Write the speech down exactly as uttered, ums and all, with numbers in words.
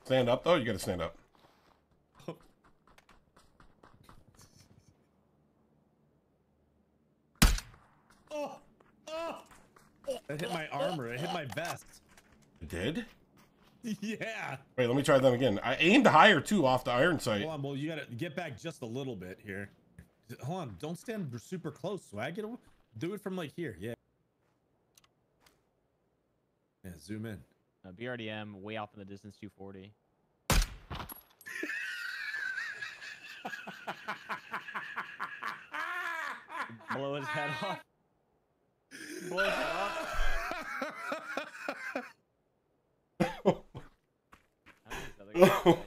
Stand up, though? You gotta stand up. Oh! Oh! That hit my armor. It hit my vest. It did? Yeah. Wait, let me try them again. I aimed higher, too, off the iron sight. Hold on, well, you gotta get back just a little bit here. Hold on, don't stand super close, Swag. Get a, do it from like here, yeah. Yeah, zoom in. Uh, B R D M, way off in the distance, two forty. Blow his head off. Blow his head off. Oh